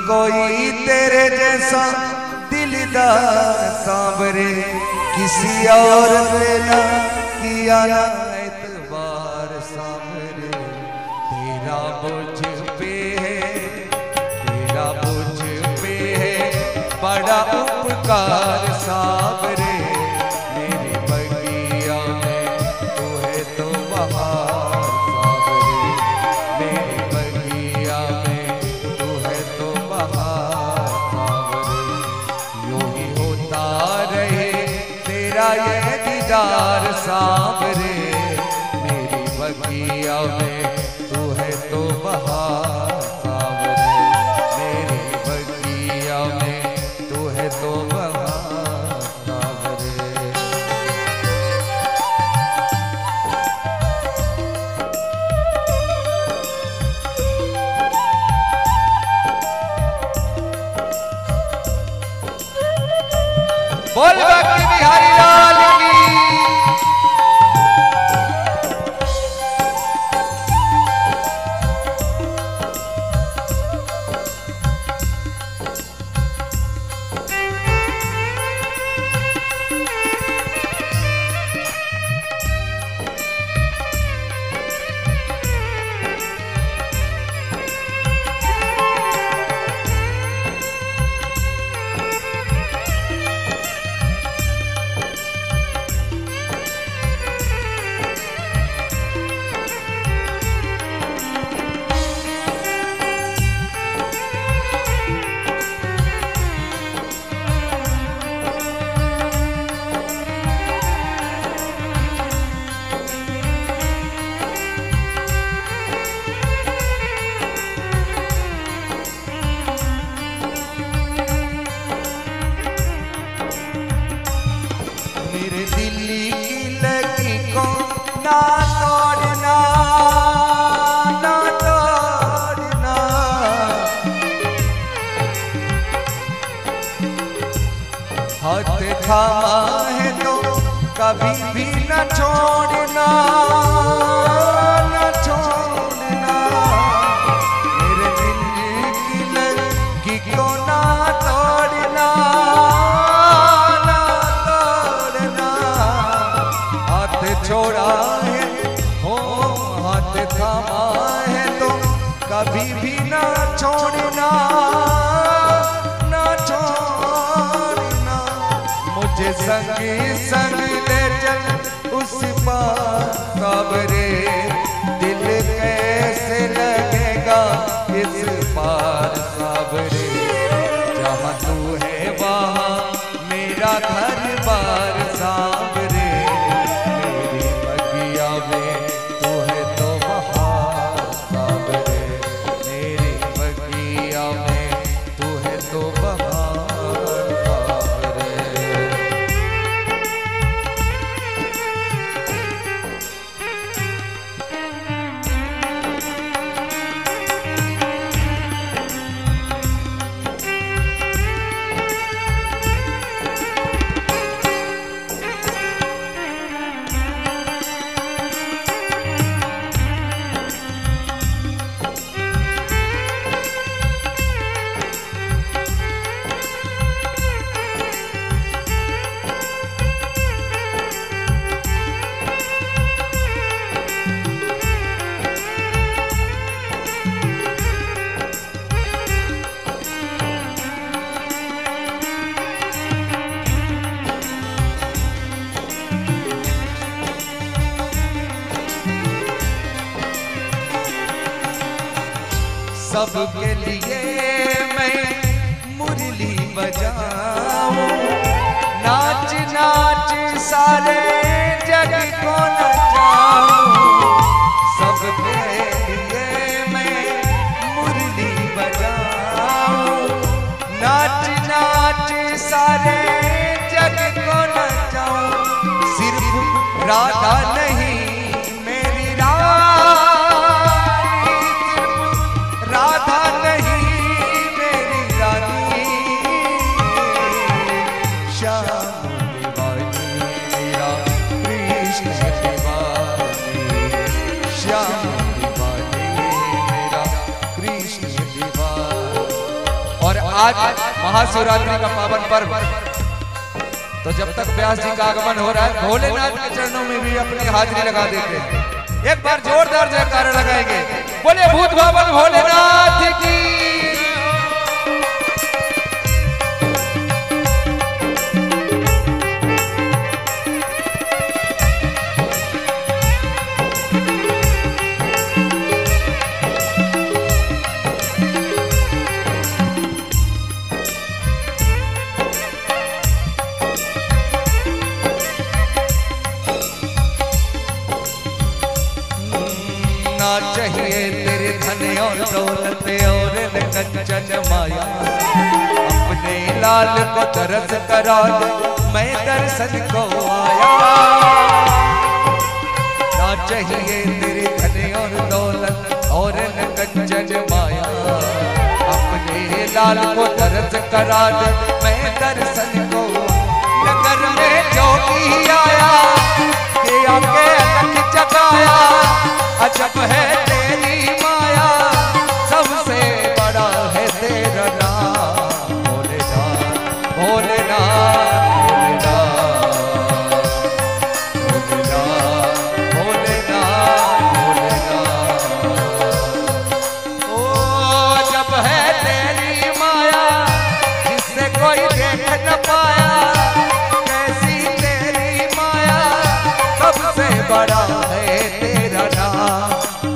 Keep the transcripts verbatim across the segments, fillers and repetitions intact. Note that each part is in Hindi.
कोई तेरे जैसा दिलदार सांवरे किसी और ने ना किया ना एतबार सांवरे। तेरा मुझ पे है, तेरा मुझ पे है बड़ा उपकार सांवरे। मेरी बगिया में तू है तो बहार सांवरे। मेरी बगिया में तू है तो बहार सांवरे। यूं ही होता रहे तेरा ये दीदार सांवरे। मेरी बगिया में तू है तो बहार सांवरे। मेरी बगिया में तू है तो बहार सांवरे। बोल बाकी बिहारी लाल की। मेरे दिल की लगी को ना तोड़ना, ना तोड़ना। हाथ थामा है तो कभी भी न छोड़ना, न छोड़ना। मेरे दिल की लगी को ना तोड़ना, छोड़ा है हो हाथ थामा है तो कभी भी ना छोड़ना, ना छोड़ना। मुझे संग संग ले चल उस पार सांवरे। दिल कैसे लगेगा इस पार सांवरे। जहाँ तू है वहाँ मेरा घर बार सांवरे। तू है तो बहार सांवरे। मेरी बगिया में तू है तो बहार सांवरे। सबके लिए मैं मुरली बजाऊं, नाच नाच सारे जग को नचाऊं। सबके लिए मैं मुरली बजाऊं, नाच नाच सारे जग को नचाऊं। सिर्फ राधा नहीं मेरी रानी, राधा नहीं मेरी रानी। श्याम दीवानी मेरा कृष्ण दीवानी, श्याम दीवानी मेरा कृष्ण दीवानी। आज महाशिवरात्रि का पावन पर्व, तो जब तक व्यास जी का आगमन हो रहा है भोलेनाथ के चरणों में भी अपनी हाजिरी लगा देते हैं। एक बार जोरदार जयकारा लगाएंगे, बोले भूत बाबन भोलेनाथ की। चाहिए तेरे धन और दौलत और कंचन माया, अपने लाल को दर्श करा दे मैं दर्शन को आया। ना चाहिए तेरे धन और दौलत और कंचन माया, अपने लाल को दर्श करा दे मैं दर्शन को। नगर में जोगी आया के आके अलग जगाया, अजब है तेरी माया सबसे बड़ा है तेरा नाम। भोलेनाथ भोलेनाथ भोलेनाथ भोलेनाथ भोलेनाथ। ओ जब है तेरी माया जिससे कोई देख न पाया, कैसी तेरी माया सबसे बड़ा है तेरा नाम।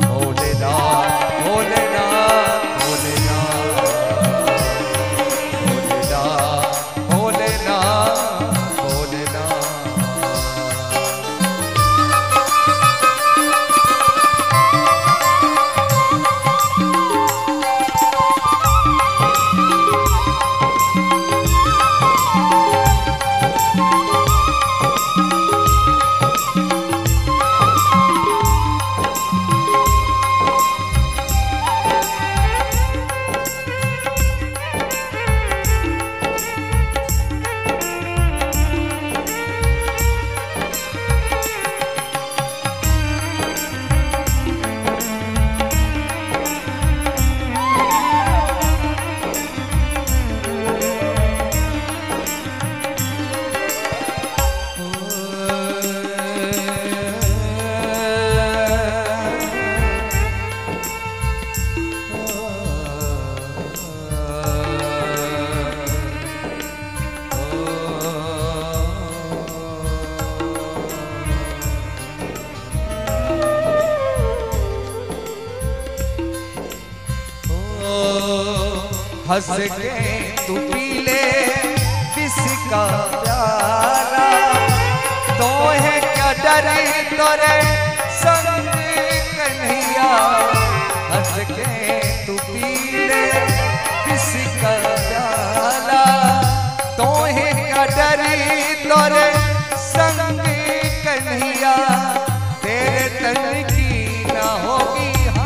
हंस के तू पी ले विष का प्याला, तो है क्या डरे तोरे संग कन्हैया। हंस के तू पी ले विष का प्याला, तो है क्या डरे तोरे संग कन्हैया। तेरे तन की ना होगी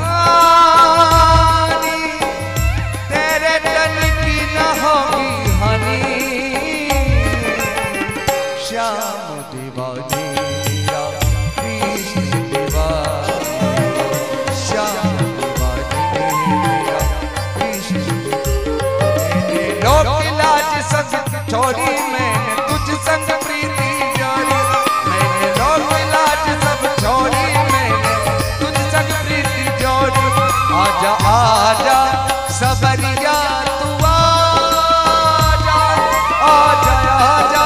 श्याम दीवानी मेरा कृष्ण दीवानी, श्याम दीवानी मेरा कृष्ण। मैंने लोक लाज सब छोड़ी मैंने तुझ संग प्रीति जोड़ी, मैंने लोक लाज सब छोड़ी मैंने तुझ संग प्रीति जोड़ी। आजा आजा सबरिया तू आजा, आजा आजा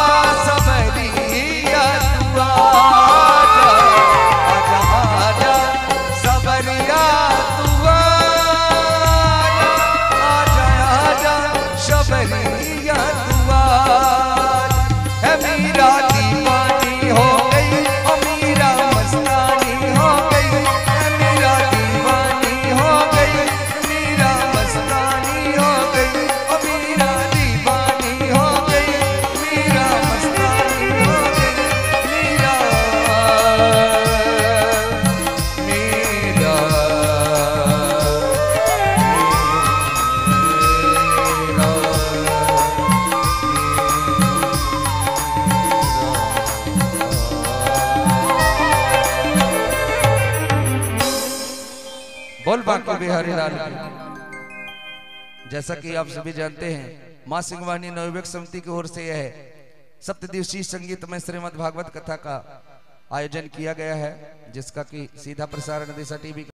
बोल बाकी बिहारी लाल जैसा कि आप सभी जानते हैं, मां सिंहवाहिनी नवयुवक समिति की ओर से यह सप्तदिवसीय संगीतमय श्रीमद् भागवत कथा का आयोजन किया गया है, जिसका कि सीधा प्रसारण दिशा टीवी